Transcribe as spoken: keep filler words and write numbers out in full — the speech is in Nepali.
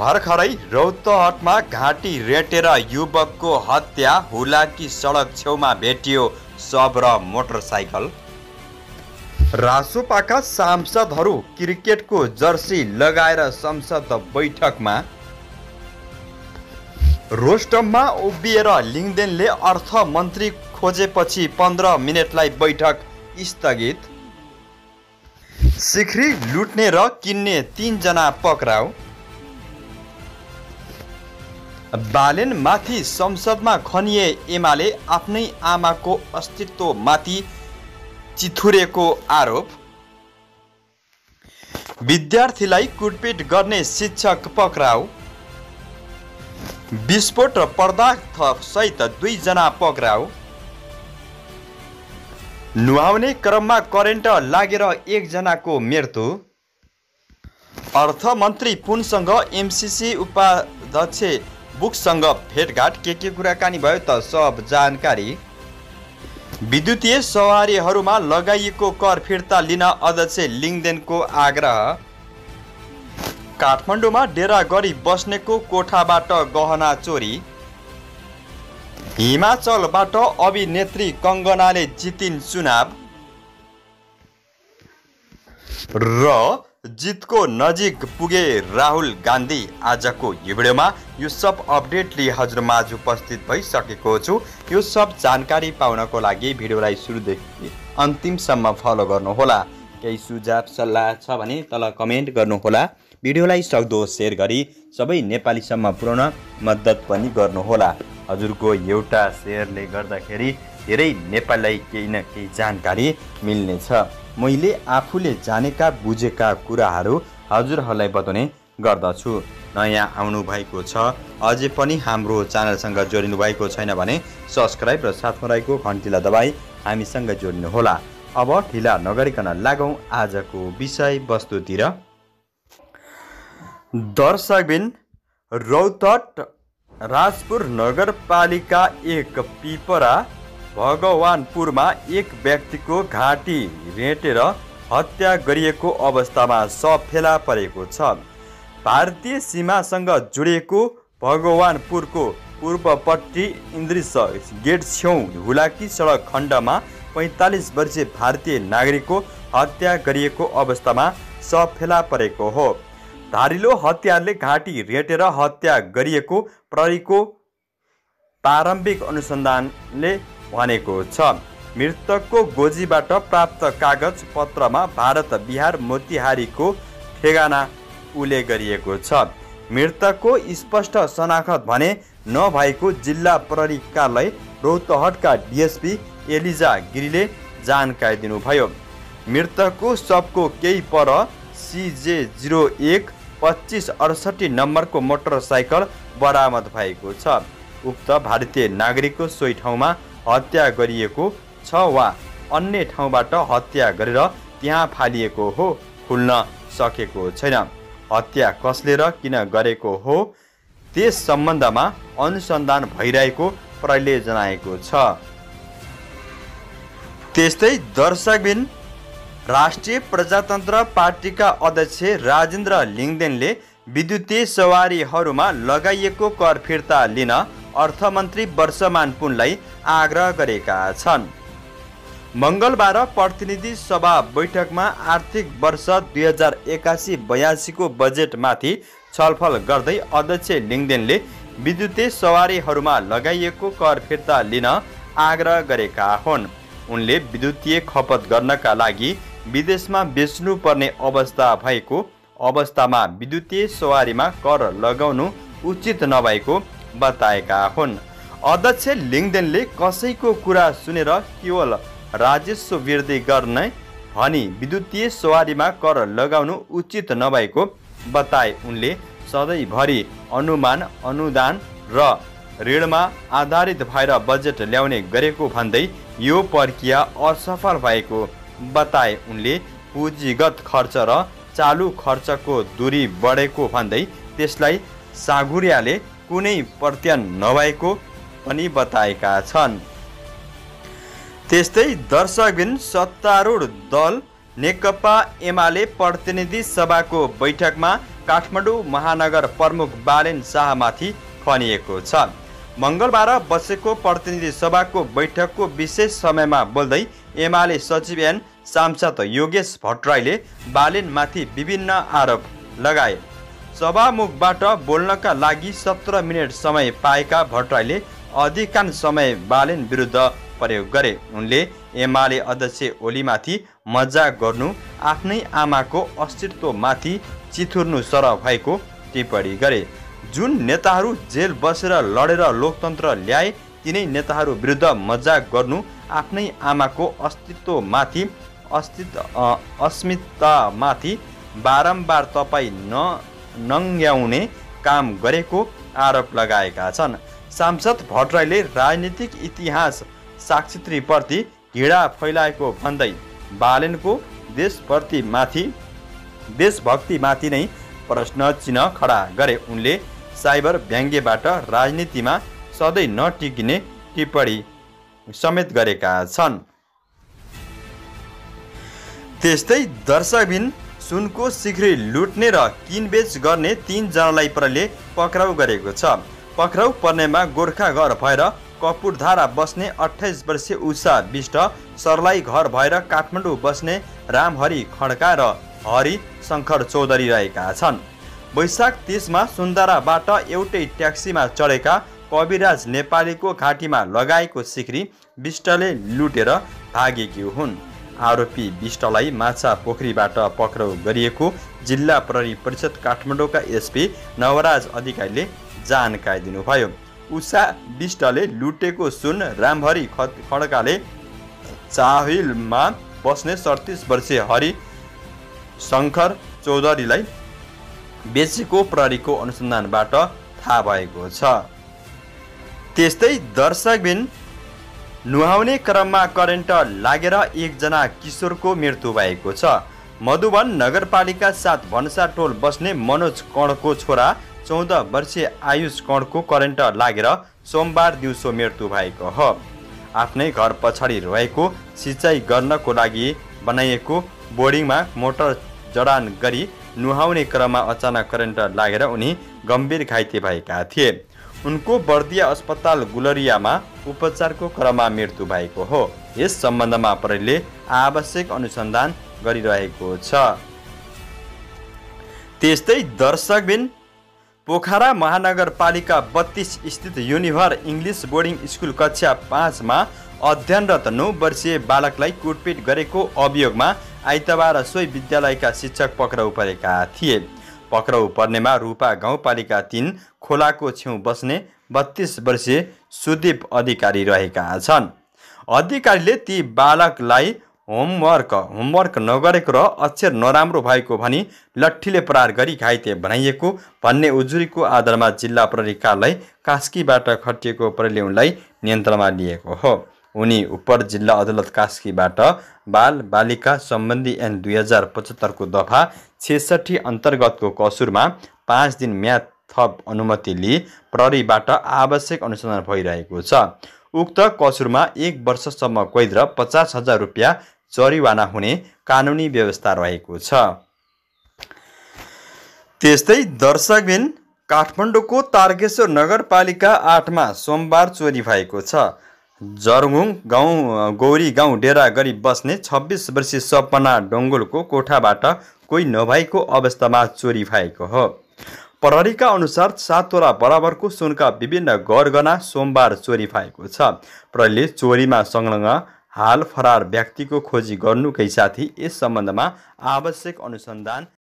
भर्खरै रौतहटमा घाँटी रेटेर युवकको हत्या, हुलाकी सडक छेउमा भेटियो शव र मोटरसाइकल। रासोपाका सांसदहरू क्रिकेटको जर्सी लगाएर संसद बैठकमा। रोस्टममा उभिएर लिङ्गदेनले अर्थमन्त्री खोजेपछि पन्ध्र मिनटलाई बैठक स्थगित। सिख्री लुट्ने र किन्ने तीनजना पक्राउ। बालेनमाथि संसदमा खनिए एमाले आफ्नै आमाको अस्तित्वमाथि चिथुरेको आरोप। विद्यार्थीलाई कुटपिट गर्ने शिक्षक पक्राउ। विस्फोट पदार्थ सहित दुईजना पक्राउ। नुहाउने क्रममा करेन्ट लागेर एकजनाको मृत्यु। अर्थमन्त्री पुनसँग एमसिसी उपाध्यक्ष बुकसँग भेटघाट, के के कुराकानी भयो त सब जानकारी। विद्युतीय सवारीहरूमा लगाइएको कर फिर्ता लिन अध्यक्ष लिङ्गदेनको आग्रह। काठमाडौँमा डेरा गरी बस्नेको कोठाबाट गहना चोरी। हिमाचलबाट अभिनेत्री कङ्गनाले जितिन् चुनाव र जितको नजिक पुगे राहुल गान्धी। आजको यो भिडियोमा यो सब अपडेट लिएर हजुरमाझ उपस्थित भइसकेको छु। यो सब जानकारी पाउनको लागि भिडियोलाई सुरुदेखि अन्तिमसम्म फलो गर्नुहोला। केही सुझाव सल्लाह छ भने तल कमेन्ट गर्नुहोला। भिडियोलाई सक्दो सेयर गरी सबै नेपालीसम्म पुर्याउन मद्दत पनि गर्नुहोला। हजुरको एउटा सेयरले गर्दाखेरि धेरै नेपालीलाई केही न केही जानकारी मिल्नेछ। मैले आफूले जानेका बुझेका कुराहरू हजुरहरूलाई बताउने गर्दछु। नयाँ आउनु भएको छ, अझै पनि हाम्रो च्यानलसँग जोडिनु भएको छैन भने सब्सक्राइब र साथमा रहेको घन्टीलाई दबाई हामीसँग जोड्नुहोला। अब ढिला नगरिकन लागौँ आजको विषय वस्तुतिर। दर्शकबिन, रौतहट राजपुर नगरपालिका एक पिपरा भगवानपुरमा एक व्यक्तिको घाँटी रेटेर हत्या गरिएको अवस्थामा शव फेला परेको छ। भारतीय सीमासँग जोडिएको भगवानपुरको पूर्वपट्टि इन्द्रिस गेट छेउ हुलाकी सडक खण्डमा पैँतालिस वर्षीय भारतीय नागरिकको हत्या गरिएको अवस्थामा शव फेला परेको हो। धारिलो हतियारले घाँटी रेटेर हत्या गरिएको प्रहरीको प्रारम्भिक अनुसन्धानले भनेको छ। मृतकको गोजीबाट प्राप्त कागज पत्रमा भारत बिहार मोतिहारीको ठेगाना उल्लेख गरिएको छ। मृतकको स्पष्ट शनाखत भने नभएको जिल्ला प्रहरी कार्यालय रौतहटका डिएसपी एलिजा गिरीले जानकारी दिनुभयो। मृतकको शवको केही पर सिजे जिरो एक पच्चिस अडसठी नम्बरको मोटरसाइकल बरामद भएको छ। उक्त भारतीय नागरिकको सोही ठाउँमा हत्या गरिएको छ वा अन्य ठाउँबाट हत्या गरेर त्यहाँ फालिएको हो खुल्न सकेको छैन। हत्या कसले र किन गरेको हो त्यस सम्बन्धमा अनुसन्धान भइरहेको प्रहरीले जनाएको छ। त्यस्तै दर्शकबिन, राष्ट्रिय प्रजातन्त्र पार्टीका अध्यक्ष राजेन्द्र लिङ्गदेनले विद्युतीय सवारीहरूमा लगाइएको कर फिर्ता लिन अर्थमन्त्री वर्षमान पुनलाई आग्रह गरेका छन्। मङ्गलबार प्रतिनिधि सभा बैठकमा आर्थिक वर्ष दुई हजार एकासी बयासीको बजेटमाथि छलफल गर्दै अध्यक्ष लिङ्गदेनले विद्युतीय सवारीहरूमा लगाइएको कर फिर्ता लिन आग्रह गरेका हुन्। उनले विद्युतीय खपत गर्नका लागि विदेशमा बेच्नुपर्ने अवस्था भएको अवस्थामा विद्युतीय सवारीमा कर लगाउनु उचित नभएको बताएका हुन्। अध्यक्ष लिङ्गदेनले कसैको कुरा सुनेर केवल राजस्व वृद्धि गर्ने भनी विद्युतीय सवारीमा कर लगाउनु उचित नभएको बताए। उनले सधैँभरि अनुमान, अनुदान र ऋणमा आधारित भएर बजेट ल्याउने गरेको भन्दै यो प्रक्रिया असफल भएको बताए। उनले पुँजीगत खर्च र चालु खर्चको दूरी बढेको भन्दै त्यसलाई साँघुर्याले कुनै प्रत्यान नभएको पनि बताएका छन्। त्यस्तै दर्शकबिन, सत्तारूढ दल नेकपा एमाले प्रतिनिधि सभाको बैठकमा काठमाडौँ महानगर प्रमुख बालेन शाहमाथि खनिएको छ। मङ्गलबार बसेको प्रतिनिधि सभाको बैठकको विशेष समयमा बोल्दै एमाले सचिव एन सांसद योगेश भट्टराईले बालेनमाथि विभिन्न आरोप लगाए। सभामुखबाट बोल्नका लागि सत्र मिनट समय पाएका भट्टराईले अधिकांश समय बालेन विरुद्ध प्रयोग गरे। उनले एमाले अध्यक्ष ओलीमाथि मजाक गर्नु, आफ्नै आमाको अस्तित्वमाथि चिथुर्नु सरह भएको टिप्पणी गरे। जुन नेताहरू जेल बसेर लडेर लोकतन्त्र ल्याए तिनै नेताहरू विरुद्ध मजाक गर्नु, आफ्नै आमाको अस्तित्वमाथि अस्तित्व अस्मितामाथि बारम्बार तपाईँ न नङ्ग्याउने काम गरेको आरोप लगाएका छन्। सांसद भट्टराईले राजनीतिक इतिहास साक्षीत्रीप्रति घृणा फैलाएको भन्दै बालेनको देशप्रतिमाथि देशभक्तिमाथि नै प्रश्न चिन्ह खडा गरे। उनले साइबर व्यङ्ग्यबाट राजनीतिमा सधैँ नटिकिने टिप्पणी समेत गरेका छन्। त्यस्तै दर्शकबिन सुनको सिक्री लुट्ने र किनबेच गर्ने तीनजनालाई प्रहरीले पक्राउ गरेको छ। पक्राउ पर्नेमा गोर्खा घर भएर कपुरधारा बस्ने अठाइस वर्षीय उषा विष्ट, सर्लाही घर भएर काठमाडौँ बस्ने रामहरि खड्का र हरि शङ्कर चौधरी रहेका छन्। वैशाख तीसमा सुन्दराबाट एउटै ट्याक्सीमा चढेका कविराज नेपालीको घाँटीमा लगाएको सिक्री विष्टले लुटेर भागेकी हुन्। आरोपी विष्टलाई माछा पोखरीबाट पक्राउ गरिएको जिल्ला प्रहरी परिषद काठमाडौँका एसपी नवराज अधिकारीले जानकारी दिनुभयो। उषा विष्टले लुटेको सुन रामहरि खड्काले चाहिलमा बस्ने सडतिस वर्षीय हरि शङ्कर चौधरीलाई बेचेको प्रहरीको अनुसन्धानबाट थाहा भएको छ। त्यस्तै दर्शकबिन नुहाउने क्रममा करेन्ट लागेर एकजना किशोरको मृत्यु भएको छ। मधुवन नगरपालिका सात भन्सा टोल बस्ने मनोज कणको छोरा चौध वर्षीय आयुष कणको करेन्ट लागेर सोमबार दिउँसो मृत्यु भएको हो। आफ्नै घर पछाडि रहेको सिँचाइ गर्नको लागि बनाइएको बोर्डिङमा मोटर जडान गरी नुहाउने क्रममा अचानक करेन्ट लागेर उनी गम्भीर घाइते भएका थिए। उनको बर्दिया अस्पताल गुलरियामा उपचारको क्रममा मृत्यु भएको हो। यस सम्बन्धमा प्रहरीले आवश्यक अनुसन्धान गरिरहेको छ। त्यस्तै दर्शकबिन पोखरा महानगरपालिका बत्तीस स्थित युनिभर इङ्ग्लिस बोर्डिङ स्कुल कक्षा पाँचमा अध्ययनरत नौ वर्षीय बालकलाई कुटपिट गरेको अभियोगमा आइतबार सोही विद्यालयका शिक्षक पक्राउ परेका थिए। पक्राउ पर्नेमा रूपा गाउँपालिका तीन खोलाको छेउ बस्ने बत्तीस वर्षीय सुदीप अधिकारी रहेका छन्। अधिकारीले ती बालकलाई होमवर्क होमवर्क नगरेको र अक्षर नराम्रो भएको भनी लट्ठीले प्रहार गरी घाइते बनाइएको भन्ने उजुरीको आधारमा जिल्ला प्रहरी कार्यालय कास्कीबाट खटिएको प्रहरीले उनलाई नियन्त्रणमा लिएको हो। उनी उपर जिल्ला अदालत कास्कीबाट बाल बालिका सम्बन्धी ऐन दुई हजार पचहत्तरको दफा छेसठी अन्तर्गतको कसुरमा पाँच दिन म्याद थप अनुमति लिई प्रहरीबाट आवश्यक अनुसन्धान भइरहेको छ। उक्त कसुरमा एक वर्षसम्म कैद र पचास हजार रुपियाँ जरिवाना हुने कानुनी व्यवस्था रहेको छ। त्यस्तै दर्शकबिन काठमाडौँको तारकेश्वर नगरपालिका आठमा सोमबार चोरी भएको छ। जरगुङ गाउँ गौरी गाउँ डेरा गरी बस्ने छब्बिस वर्षीय सपना डोङ्गोलको कोठाबाट कोही नभएको अवस्थामा चोरी भएको हो। प्रहरीका अनुसार सात तोला बराबरको सुनका विभिन्न गरगहना सोमबार चोरी भएको छ। प्रहरीले चोरीमा संलग्न हाल फरार व्यक्तिको खोजी गर्नुकै साथै यस सम्बन्धमा आवश्यक अनुसन्धान